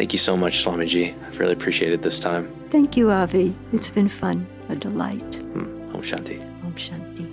Thank you so much, Swamiji. I've really appreciated this time. Thank you, Avi. It's been fun, a delight. Om Shanti. Om Shanti.